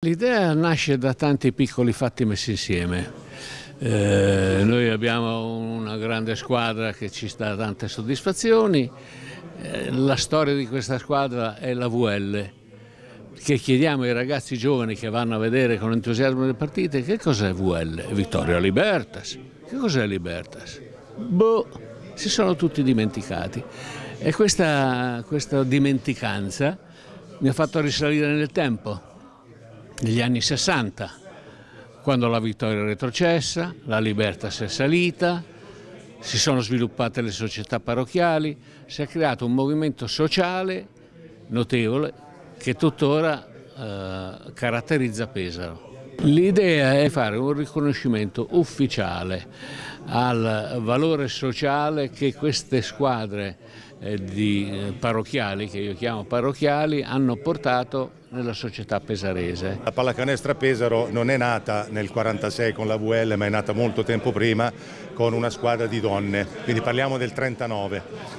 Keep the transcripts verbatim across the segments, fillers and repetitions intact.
L'idea nasce da tanti piccoli fatti messi insieme. Eh, noi abbiamo una grande squadra che ci dà tante soddisfazioni. Eh, la storia di questa squadra è la V L, che chiediamo ai ragazzi giovani che vanno a vedere con entusiasmo le partite che cos'è V L? Vittoria Libertas. Che cos'è Libertas? Boh, si sono tutti dimenticati. E questa, questa dimenticanza mi ha fatto risalire nel tempo, negli anni sessanta, quando la Vittoria è retrocessa, la Libertas è salita, si sono sviluppate le società parrocchiali, si è creato un movimento sociale notevole che tuttora eh, caratterizza Pesaro. L'idea è fare un riconoscimento ufficiale al valore sociale che queste squadre eh, di, eh, parrocchiali, che io chiamo parrocchiali, hanno portato nella società pesarese. La pallacanestro Pesaro non è nata nel quarantasei con la V L, ma è nata molto tempo prima con una squadra di donne, quindi parliamo del trentanove.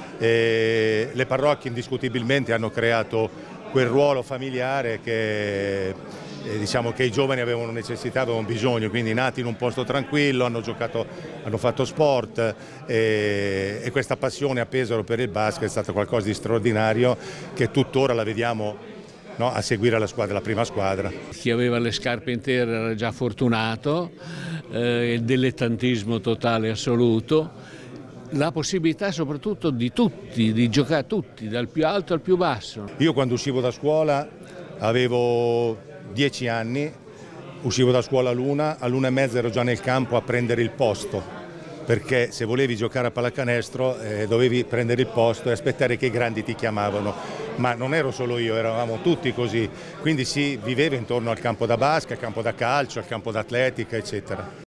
E le parrocchie indiscutibilmente hanno creato quel ruolo familiare che, eh, diciamo, che i giovani avevano necessità, avevano bisogno, quindi nati in un posto tranquillo, hanno giocato, hanno fatto sport e, e questa passione a Pesaro per il basket è stata qualcosa di straordinario che tuttora la vediamo, no, a seguire la, squadra, la prima squadra. Chi aveva le scarpe intere era già fortunato, eh, il dilettantismo totale assoluto. La possibilità soprattutto di tutti, di giocare tutti, dal più alto al più basso. Io quando uscivo da scuola avevo dieci anni, uscivo da scuola all'una, all'una e mezza ero già nel campo a prendere il posto, perché se volevi giocare a pallacanestro eh, dovevi prendere il posto e aspettare che i grandi ti chiamavano. Ma non ero solo io, eravamo tutti così, quindi si viveva intorno al campo da basket, al campo da calcio, al campo d'atletica, eccetera.